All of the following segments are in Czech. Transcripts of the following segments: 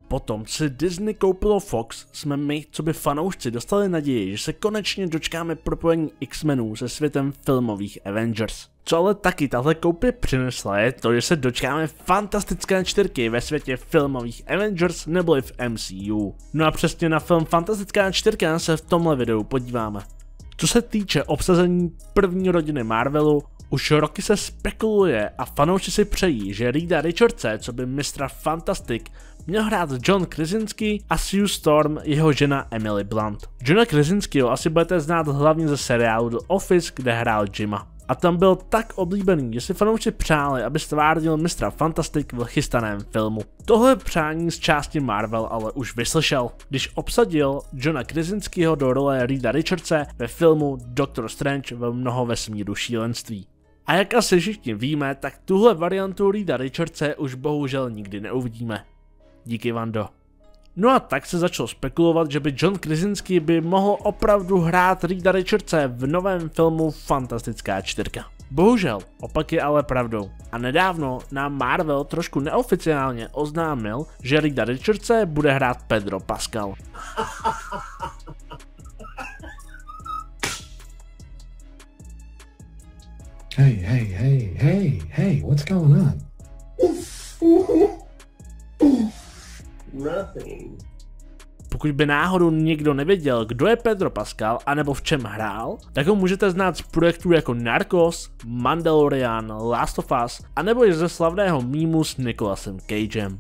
potom, co si Disney koupilo Fox, jsme my, co by fanoušci, dostali naději, že se konečně dočkáme propojení X-menů se světem filmových Avengers. Co ale taky tahle koupě přinesla je to, že se dočkáme fantastické čtyřky ve světě filmových Avengers neboli v MCU. No a přesně na film Fantastická čtyřka se v tomhle videu podíváme. Co se týče obsazení první rodiny Marvelu, už roky se spekuluje a fanoušci si přejí, že Reeda Richardse, co by Mr. Fantastic, měl hrát John Krasinski a Sue Storm, jeho žena Emily Blunt. Johna Krasinskiho asi budete znát hlavně ze seriálu The Office, kde hrál Jima. A tam byl tak oblíbený, že si fanoušci přáli, aby stvárnil Mr. Fantastic v chystaném filmu. Tohle přání z části Marvel ale už vyslyšel, když obsadil Johna Krasinskiho do role Reeda Richardse ve filmu Doctor Strange v mnohovesmíru šílenství. A jak asi všichni víme, tak tuhle variantu Reeda Richardse už bohužel nikdy neuvidíme. Díky, Vando. No a tak se začalo spekulovat, že by John Krasinski by mohl opravdu hrát Reeda Richardse v novém filmu Fantastická čtyřka. Bohužel, opak je ale pravdou. A nedávno nám Marvel trošku neoficiálně oznámil, že Reeda Richardse bude hrát Pedro Pascal. Hey, what's going on? Nothing. Pokud by náhodou někdo nevěděl, kdo je Pedro Pascal anebo v čem hrál, tak ho můžete znát z projektů jako Narcos, Mandalorian, Last of Us, anebo i ze slavného mýmu s Nicolasem Cagem.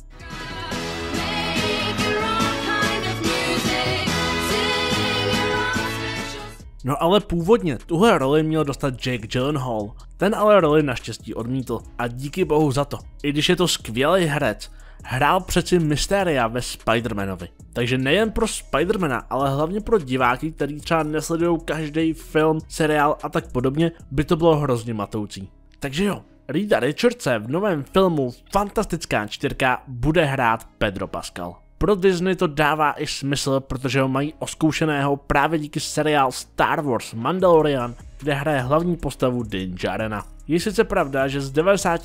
No ale původně tuhle roli měl dostat Jake Gyllenhaal, ten ale roli naštěstí odmítl a díky bohu za to. I když je to skvělý herec, hrál přeci Mysteria ve Spider-Manovi. Takže nejen pro Spider-Mana, ale hlavně pro diváky, kteří třeba nesledují každý film, seriál a tak podobně, by to bylo hrozně matoucí. Takže jo, Reeda Richardse v novém filmu Fantastická čtyřka bude hrát Pedro Pascal. Pro Disney to dává i smysl, protože ho mají oskoušeného právě díky seriál Star Wars Mandalorian, kde hraje hlavní postavu Din Djarana. Je sice pravda, že z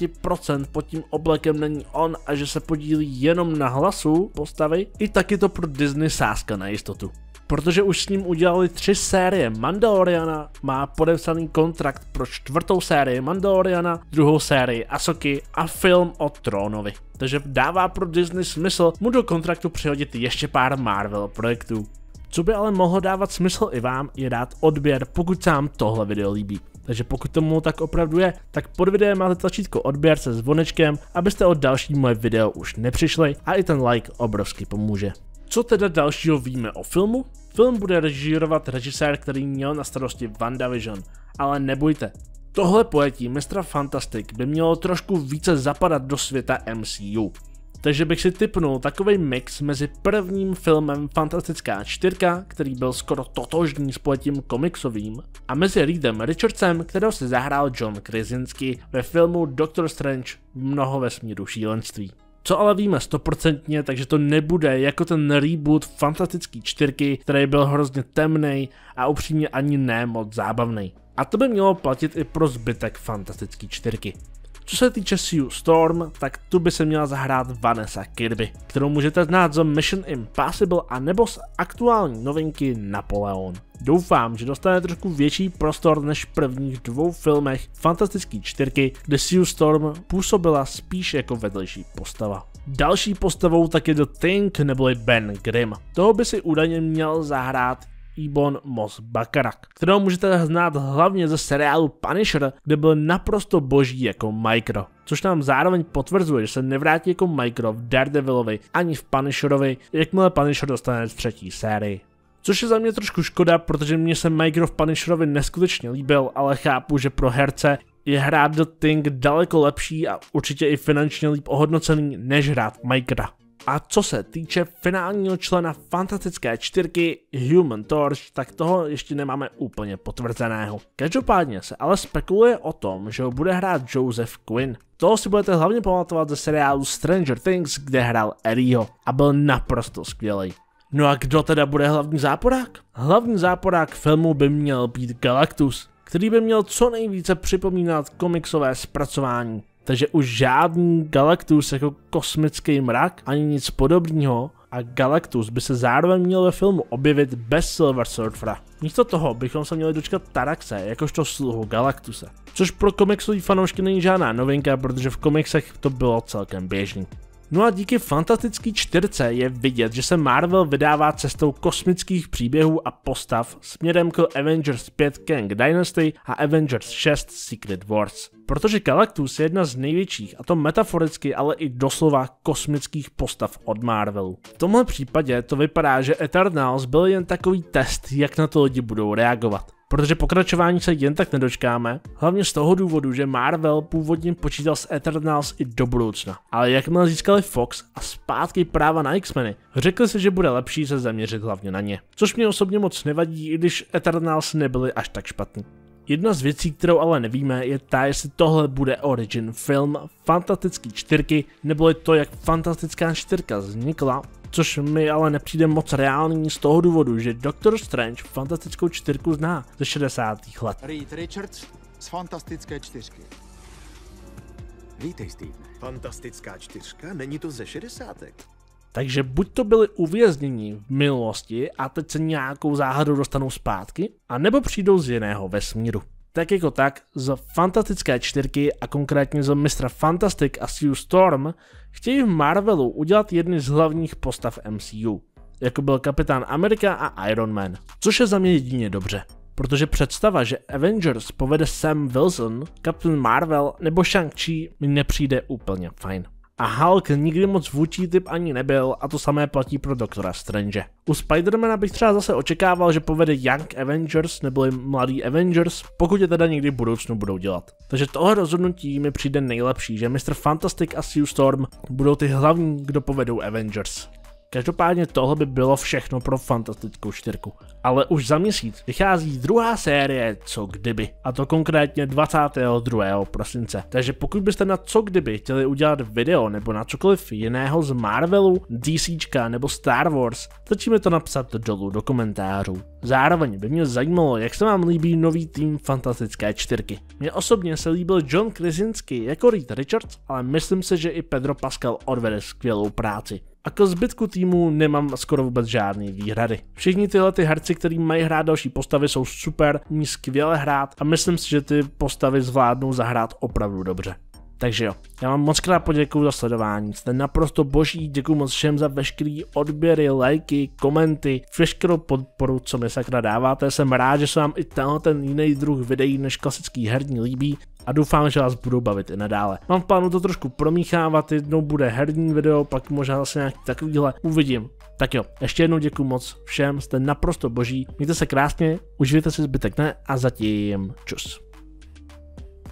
90% pod tím oblekem není on a že se podílí jenom na hlasu postavy, i tak je to pro Disney sázka na jistotu. Protože už s ním udělali 3 série Mandaloriana, má podepsaný kontrakt pro 4. sérii Mandaloriana, 2. sérii Ahsoky a film o Trónovi. Takže dává pro Disney smysl mu do kontraktu přihodit ještě pár Marvel projektů. Co by ale mohlo dávat smysl i vám, je dát odběr, pokud se vám tohle video líbí. Takže pokud tomu tak opravdu je, tak pod videem máte tlačítko odběr se zvonečkem, abyste o další moje video už nepřišli a i ten like obrovsky pomůže. Co teda dalšího víme o filmu? Film bude režírovat režisér, který měl na starosti WandaVision, ale nebojte. Tohle pojetí Mr. Fantastic by mělo trošku více zapadat do světa MCU. Takže bych si tipnul takovej mix mezi prvním filmem Fantastická čtyřka, který byl skoro totožný s pojetím komiksovým, a mezi Reedem Richardsem, kterého si zahrál John Krasinski ve filmu Doctor Strange v mnohovesmíru šílenství. Co ale víme 100%, takže to nebude jako ten reboot Fantastické čtyřky, který byl hrozně temnej a upřímně ani ne moc zábavný. A to by mělo platit i pro zbytek Fantastické čtyřky. Co se týče Sue Storm, tak tu by se měla zahrát Vanessa Kirby, kterou můžete znát z Mission Impossible a nebo z aktuální novinky Napoleon. Doufám, že dostane trošku větší prostor než v prvních 2 filmech Fantastické čtyřky, kde Sue Storm působila spíš jako vedlejší postava. Další postavou tak je The Thing neboli Ben Grimm. Toho by si údajně měl zahrát Ebon Moss-Bachrach, kterou můžete znát hlavně ze seriálu Punisher, kde byl naprosto boží jako Micro. Což nám zároveň potvrzuje, že se nevrátí jako Micro v Daredevilovi ani v Punisherovi, jakmile Punisher dostane v 3. sérii. Což je za mě trošku škoda, protože mě se Micro v Punisherovi neskutečně líbil, ale chápu, že pro herce je hrát The Thing daleko lepší a určitě i finančně líp ohodnocený, než hrát Micra. A co se týče finálního člena Fantastické čtyřky Human Torch, tak toho ještě nemáme úplně potvrzeného. Každopádně se ale spekuluje o tom, že ho bude hrát Joseph Quinn. Toho si budete hlavně pamatovat ze seriálu Stranger Things, kde hrál Eddieho a byl naprosto skvělý. No a kdo teda bude hlavní záporák? Hlavní záporák filmu by měl být Galactus, který by měl co nejvíce připomínat komiksové zpracování. Takže už žádný Galactus jako kosmický mrak ani nic podobného a Galactus by se zároveň měl ve filmu objevit bez Silver Surfera. Místo toho bychom se měli dočkat Taraxe jakožto sluhu Galactuse. Což pro komiksový fanoušky není žádná novinka, protože v komiksech to bylo celkem běžný. No a díky Fantastické čtyřce je vidět, že se Marvel vydává cestou kosmických příběhů a postav směrem k Avengers 5 Kang Dynasty a Avengers 6 Secret Wars. Protože Galactus je jedna z největších, a to metaforicky, ale i doslova kosmických postav od Marvelu. V tomhle případě to vypadá, že Eternals byl jen takový test, jak na to lidi budou reagovat. Protože pokračování se jen tak nedočkáme, hlavně z toho důvodu, že Marvel původně počítal s Eternals i do budoucna. Ale jakmile získali Fox a zpátky práva na X-meny, řekli si, že bude lepší se zaměřit hlavně na ně. Což mě osobně moc nevadí, i když Eternals nebyly až tak špatný. Jedna z věcí, kterou ale nevíme, je ta, jestli tohle bude origin film Fantastické čtyřky, nebo je to, jak Fantastická čtyřka vznikla, což mi ale nepřijde moc reálný z toho důvodu, že Doctor Strange Fantastickou čtyřku zná ze 60. let. Reed Richards z Fantastické čtyřky. Vítej, Steve. Fantastická čtyřka? Není to ze 60. Takže buď to byli uvězněni v minulosti a teď se nějakou záhadou dostanou zpátky, anebo přijdou z jiného vesmíru. Tak jako tak, z Fantastické čtyřky a konkrétně z Mr. Fantastic a Sue Storm chtějí v Marvelu udělat jedny z hlavních postav MCU, jako byl Kapitán Amerika a Iron Man, což je za mě jedině dobře. Protože představa, že Avengers povede Sam Wilson, Captain Marvel nebo Shang-Chi mi nepřijde úplně fajn. A Hulk nikdy moc vůdčí typ ani nebyl a to samé platí pro Doktora Strange. U Spidermana bych třeba zase očekával, že povede Young Avengers nebo Mladý Avengers, pokud je teda někdy v budoucnu budou dělat. Takže tohle rozhodnutí mi přijde nejlepší, že Mr. Fantastic a Sue Storm budou ty hlavní, kdo povedou Avengers. Každopádně tohle by bylo všechno pro Fantastickou čtyřku. Ale už za měsíc vychází druhá série Co kdyby, a to konkrétně 22. prosince. Takže pokud byste na Co kdyby chtěli udělat video nebo na cokoliv jiného z Marvelu, DCčka nebo Star Wars, stačí mi to napsat dolů do komentářů. Zároveň by mě zajímalo, jak se vám líbí nový tým Fantastické čtyřky. Mně osobně se líbil John Krasinski jako Reed Richards, ale myslím si, že i Pedro Pascal odvede skvělou práci. A k zbytku týmu nemám skoro vůbec žádný výhrady. Všichni tyhle herci, kteří mají hrát další postavy, jsou super, umí skvěle hrát a myslím si, že ty postavy zvládnou zahrát opravdu dobře. Takže jo, já vám moc krát poděkuju za sledování, jste naprosto boží, děkuju moc všem za veškerý odběry, lajky, komenty, veškerou podporu, co mi sakra dáváte, jsem rád, že se vám i ten jiný druh videí než klasický herní líbí a doufám, že vás budou bavit i nadále. Mám v plánu to trošku promíchávat, jednou bude herní video, pak možná zase nějaký takovýhle, uvidím. Tak jo, ještě jednou děkuju moc všem, jste naprosto boží, mějte se krásně, užijte si zbytek dne a zatím čus.